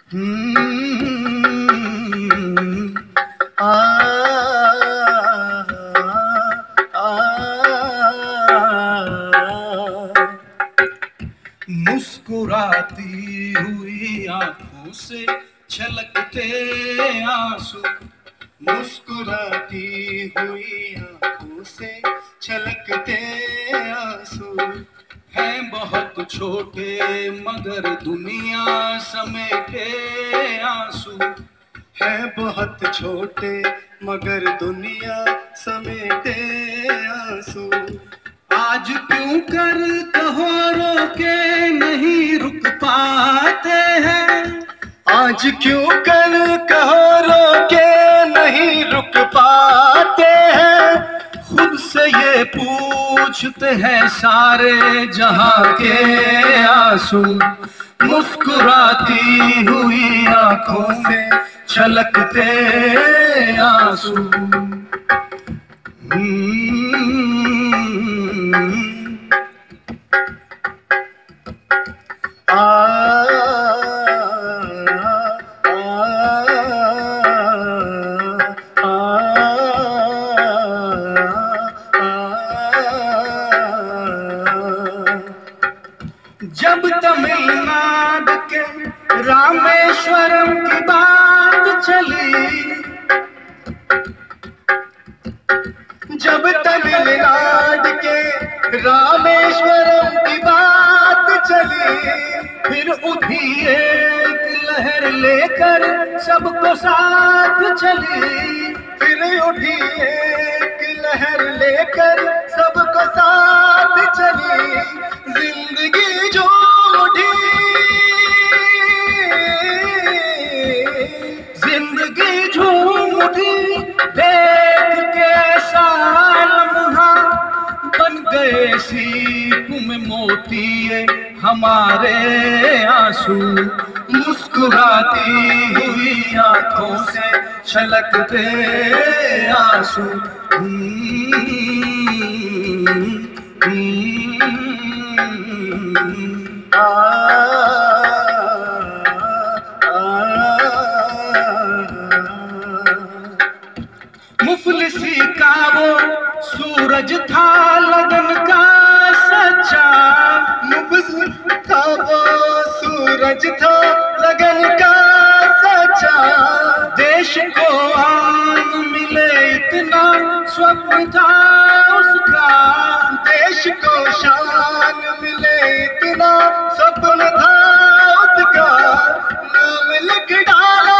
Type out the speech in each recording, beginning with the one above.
आ, आ, मुस्कुराती हुई आंखों से छलकते आंसू, मुस्कुराती हुई आंखों से छलकते आंसू, हैं बहुत छोटे मगर दुनिया समेटे आंसू, है बहुत छोटे मगर दुनिया समेटे आंसू। आज क्यों कर कहो रोके नहीं रुक पाते हैं, आज क्यों कर कहो रोके नहीं रुक पाते हैं, खुद से ये पूछते हैं सारे जहां के आंसू, मुस्कुराती हुई आंखों से छलकते आंसू। आ, जब तमिलनाडु के रामेश्वरम की बात चली, जब तमिलनाडु के रामेश्वरम की बात चली, फिर उठी एक लहर लेकर सबको साथ चली, फिर उठी एक लहर लेकर सबको साथ चली, जिंदगी जो उठी, जिंदगी झूम उठी, देख के साल लम्हा बन गए सीप में मोती ये हमारे आंसू, मुस्कुराती हुई आंखों से छलकते आंसू। मुफलिसी का वो सूरज था लगन का सच्चा, मुफलिसी था वो सूरज था लगन का सच्चा, देश को आन मिले इतना स्वप्न था उसका, देश को शान मिले इतना स्वप्न था उसका, नाम लिख डाला,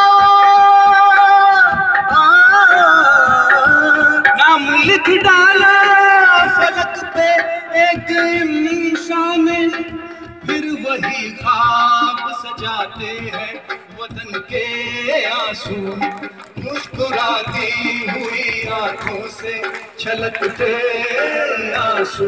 नाम लिख डाला फलक पे एक इंसान ने, फिर वही ख्वाब सजाते हैं वतन के आंसू, मुस्कुराती हुई आंखों से छलकते आंसू।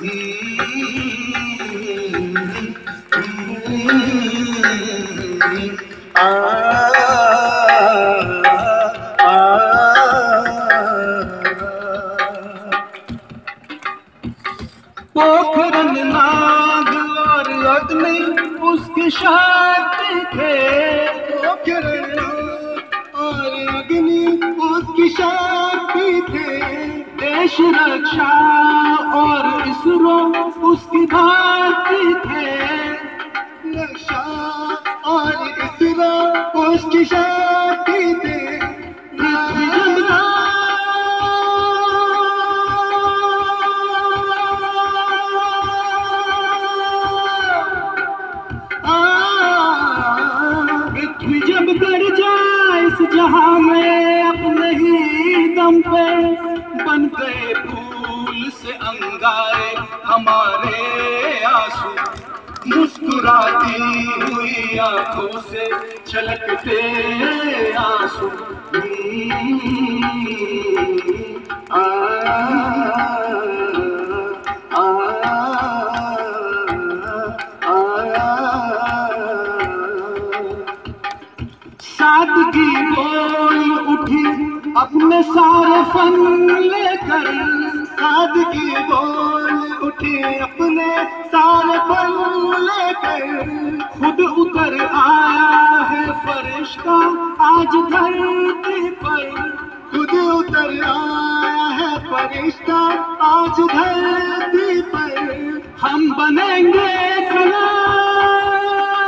पोखरन नाग और अग्नि उसके साथी थे, पोखरन और अग्नि उसकी साथी थे, देश रक्षा और इसरो उसकी भाती थे, नक्शा और इसरो उसकी साथी थे, पृथ्वी जब कर जाए इस जहां में अपने ही दम पे, बन गए फूल से अंगारे हमारे आंसू, मुस्कुराती हुई आंखों से छलकते आंसू। सादगी बोल उठी अपने सारे फन लेकर, सादगी बोल उठी अपने सारे फन लेकर, खुद उतर आया फरिश्ता आज धरती पर, खुद उतर आया है फरिश्ता आज धरती पर। हम बनेंगे कलाम,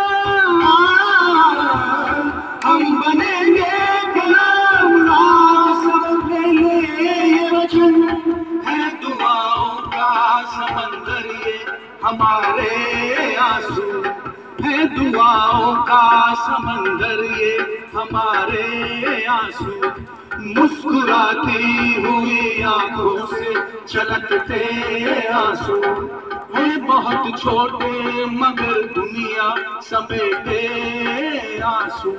हम बनेंगे कलाम, आज सब ले ये वचन है। दुआओं का समंदर ये हमारे आंसू है, दुआओं का समंदर ये हमारे आंसू। मुस्कुराती हुई आंखों से छलकते आंसू हैं, बहुत छोटे मगर दुनिया समेटे आंसू।